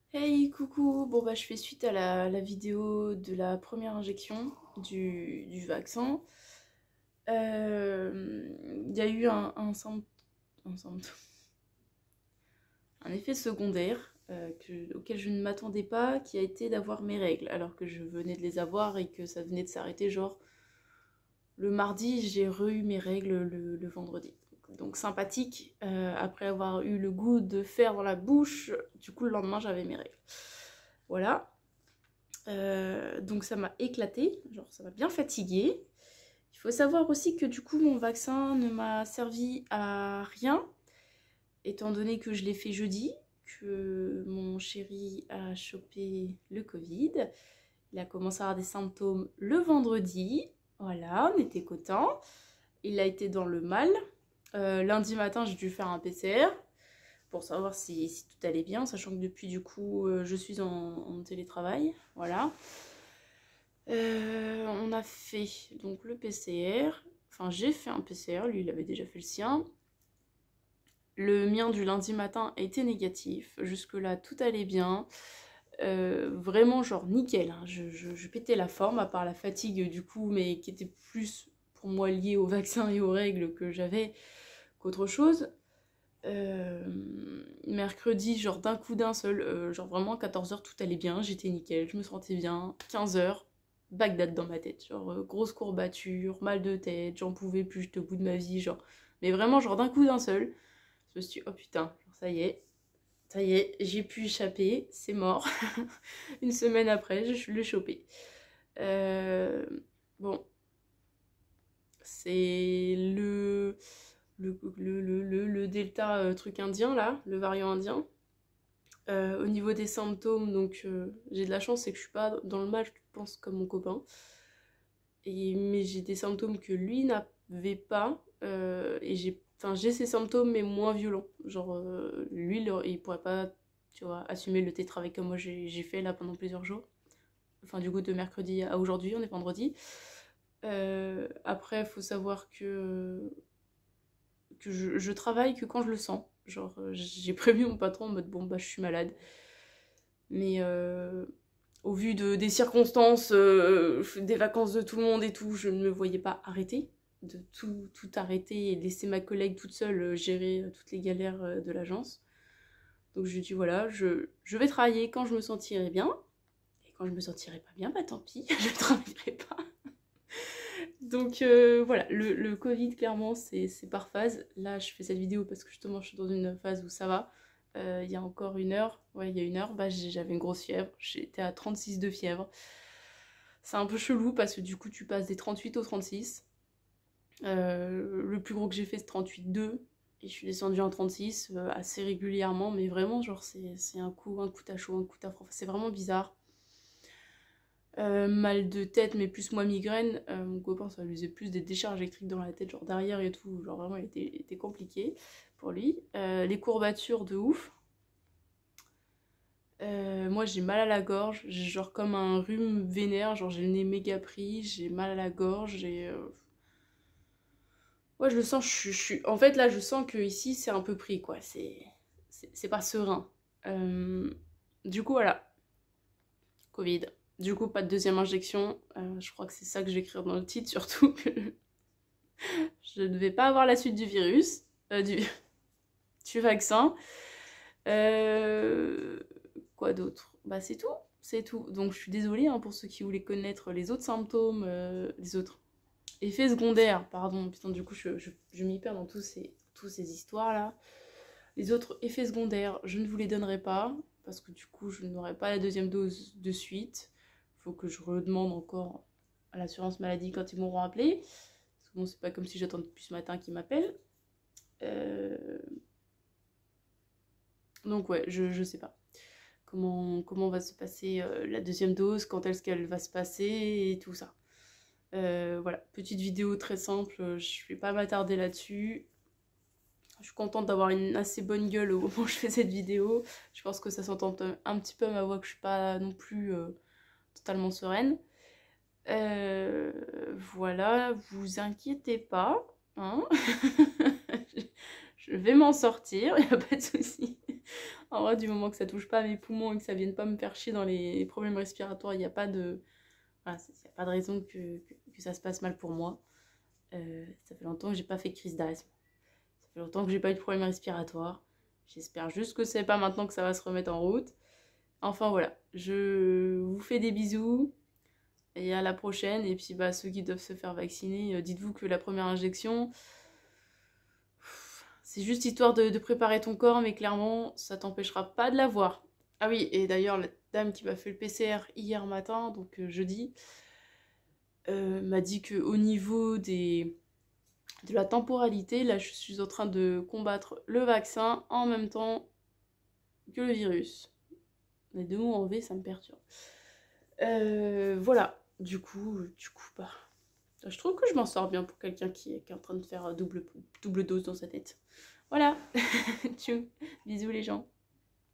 Hey, coucou! Bon, bah, je fais suite à la vidéo de la première injection du vaccin. Il y a eu un symptôme- un effet secondaire auquel je ne m'attendais pas, qui a été d'avoir mes règles, alors que je venais de les avoir et que ça venait de s'arrêter, genre le mardi, j'ai re-eu mes règles le vendredi. Donc sympathique, après avoir eu le goût de fer dans la bouche, du coup le lendemain j'avais mes règles. Voilà. Donc ça m'a éclaté, genre ça m'a bien fatiguée. Il faut savoir aussi que du coup mon vaccin ne m'a servi à rien, étant donné que je l'ai fait jeudi, que mon chéri a chopé le Covid. Il a commencé à avoir des symptômes le vendredi, voilà, on était contents. Il a été dans le mal. Lundi matin j'ai dû faire un PCR pour savoir si tout allait bien, sachant que depuis du coup je suis en télétravail, voilà. On a fait donc le PCR, enfin j'ai fait un PCR, lui il avait déjà fait le sien. Le mien du lundi matin était négatif, jusque là tout allait bien. Vraiment genre nickel, hein. Je pétais la forme, à part la fatigue du coup, mais qui était plus pour moi liée au vaccin et aux règles que j'avais qu'autre chose. Mercredi, genre d'un coup d'un seul, genre vraiment 14h tout allait bien, j'étais nickel, je me sentais bien. 15h, Bagdad dans ma tête, genre grosse courbature, mal de tête, j'en pouvais plus, j'étais au bout de ma vie, genre. Mais vraiment, genre d'un coup d'un seul, je me suis dit, oh putain, genre, ça y est, j'ai pu échapper, c'est mort. Une semaine après, je l'ai chopé. Euh, bon, c'est le delta truc indien là, le variant indien. Au niveau des symptômes, donc j'ai de la chance, c'est que je suis pas dans le mal, je pense, comme mon copain. Mais j'ai des symptômes que lui n'avait pas. Et j'ai ces symptômes, mais moins violents. Genre, lui, il pourrait pas, tu vois, assumer le télétravail comme moi j'ai fait là pendant plusieurs jours. Enfin, du coup, de mercredi à aujourd'hui, on est vendredi. Après, il faut savoir que je travaille que quand je le sens. Genre, j'ai prévu mon patron en mode bon, bah, je suis malade. Mais au vu des circonstances, des vacances de tout le monde et tout, je ne me voyais pas arrêter. De tout arrêter et laisser ma collègue toute seule gérer toutes les galères de l'agence. Donc je lui ai dit voilà, je vais travailler quand je me sentirai bien. Et quand je me sentirai pas bien, bah tant pis, je ne travaillerai pas. Donc voilà, le Covid, clairement, c'est par phase. Là, je fais cette vidéo parce que justement, je suis dans une phase où ça va. Il y a encore une heure, ouais, il y a une heure, bah, j'avais une grosse fièvre. J'étais à 36 de fièvre. C'est un peu chelou parce que du coup, tu passes des 38 au 36. Le plus gros que j'ai fait, c'est 38,2. Et je suis descendue en 36 assez régulièrement, mais vraiment, genre, c'est un coup à chaud, un coup à froid. C'est vraiment bizarre. Mal de tête, mais plus moi migraine. Mon copain, ça lui faisait plus des décharges électriques dans la tête, genre derrière et tout. Genre vraiment, il était compliqué pour lui. Les courbatures de ouf. Moi, j'ai mal à la gorge. J'ai genre comme un rhume vénère. Genre, j'ai le nez méga pris. J'ai mal à la gorge. Ouais, je le sens. En fait, là, je sens que ici, c'est un peu pris, quoi. C'est pas serein. Euh, Du coup, voilà. Covid. Du coup, pas de deuxième injection. Je crois que c'est ça que je vais écrire dans le titre, surtout que je ne vais pas avoir la suite du virus, du vaccin. Euh, Quoi d'autre? Bah c'est tout, c'est tout. Donc je suis désolée hein, pour ceux qui voulaient connaître les autres symptômes, les autres effets secondaires, pardon, putain du coup je m'y perds dans tous ces histoires-là. Les autres effets secondaires, je ne vous les donnerai pas, parce que du coup je n'aurai pas la deuxième dose de suite. Faut que je redemande encore à l'assurance maladie quand ils m'auront appelé. Parce que bon, c'est pas comme si j'attends depuis ce matin qu'ils m'appellent. Euh, Donc ouais, je sais pas. Comment va se passer la deuxième dose, quand est-ce qu'elle va se passer et tout ça. Voilà, petite vidéo très simple, je vais pas m'attarder là-dessus. Je suis contente d'avoir une assez bonne gueule au moment où je fais cette vidéo. Je pense que ça s'entend un petit peu à ma voix que je suis pas non plus totalement sereine. Voilà, vous inquiétez pas, hein. Je vais m'en sortir, y a pas de souci. En vrai, du moment que ça touche pas à mes poumons et que ça vienne pas me faire chier dans les problèmes respiratoires, il n'y a pas de... Voilà, y a pas de raison que ça se passe mal pour moi. Ça fait longtemps que j'ai pas fait de crise d'asthme. Ça fait longtemps que j'ai pas eu de problème respiratoire. J'espère juste que c'est pas maintenant que ça va se remettre en route. Enfin voilà, je vous fais des bisous et à la prochaine. Et puis bah, ceux qui doivent se faire vacciner, dites-vous que la première injection, c'est juste histoire de préparer ton corps, mais clairement, ça t'empêchera pas de l'avoir. Ah oui, et d'ailleurs, la dame qui m'a fait le PCR hier matin, donc jeudi, m'a dit qu'au niveau de la temporalité, là, je suis en train de combattre le vaccin en même temps que le virus. Les deux mots en V, ça me perturbe. Voilà, du coup, bah, je trouve que je m'en sors bien pour quelqu'un qui est en train de faire double dose dans sa tête. Voilà, tchou, bisous les gens.